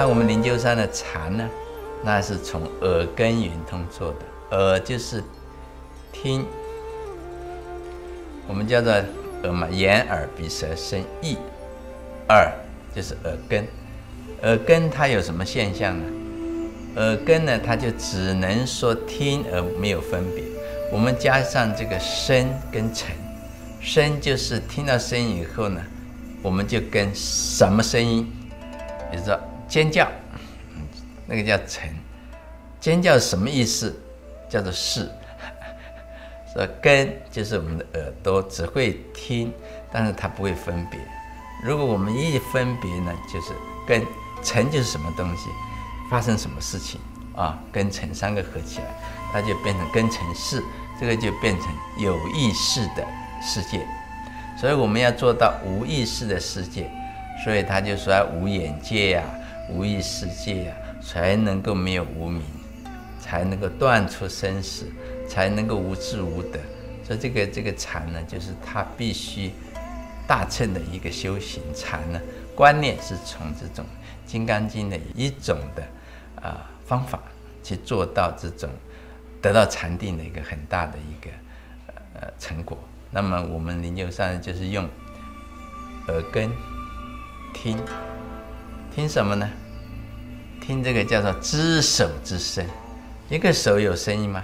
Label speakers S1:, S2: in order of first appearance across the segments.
S1: 那我们灵鷲山的禅呢，那是从耳根圆通做的。耳就是听，我们叫做耳嘛，眼耳鼻舌身意，耳就是耳根。耳根它有什么现象呢？耳根呢，它就只能说听而没有分别。我们加上这个声跟尘，声就是听到声音以后呢，我们就跟什么声音，比如说尖叫，那个叫尘。尖叫是什么意思？叫做视。所以根就是我们的耳朵只会听，但是它不会分别。如果我们一分别呢，就是根。尘就是什么东西，发生什么事情啊？根尘三个合起来，它就变成根尘识，这个就变成有意识的世界。所以我们要做到无意识的世界，所以他就说无眼界呀、无意识界呀，才能够没有无明，才能够断除生死，才能够无智无得。所以这个禅呢，就是他必须大乘的一个修行禅呢，观念是从这种《金刚经》的一种的方法去做到这种得到禅定的一个很大的一个成果。那么我们灵鷲山就是用耳根听，听什么呢？听这个叫做知手之声。一个手有声音吗？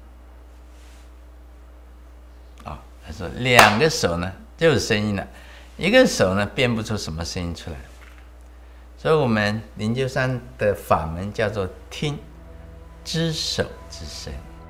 S1: 他说两个手呢就有声音了，一个手呢变不出什么声音出来。所以我们灵鷲山的法门叫做听知手之声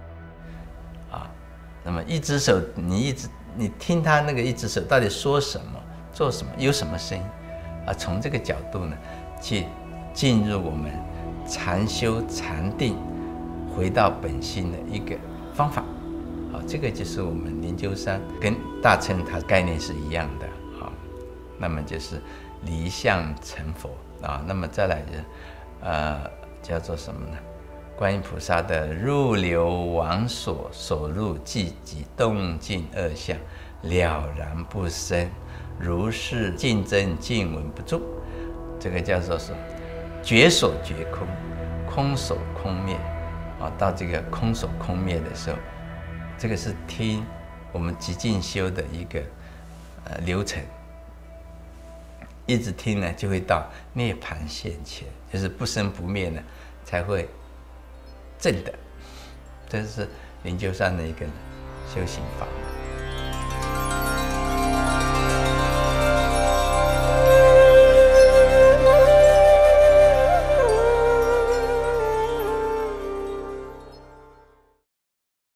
S1: 那么一只手你听他那个一只手到底说什么做什么有什么声音从这个角度呢去进入我们禅修禅定回到本心的一个方法这个就是我们灵鷲山跟大乘它概念是一样的那么就是离相成佛那么再来叫做什么呢？观音菩萨的入流往所，所入寂寂动静二相，了然不生，如是竞争静闻不住。这个叫做觉所觉空，空所空灭到这个空所空灭的时候，这个是听我们极静修的一个流程。一直听呢，就会到涅槃现前，就是不生不灭呢，才会证得。这是灵鷲山的一个修行法。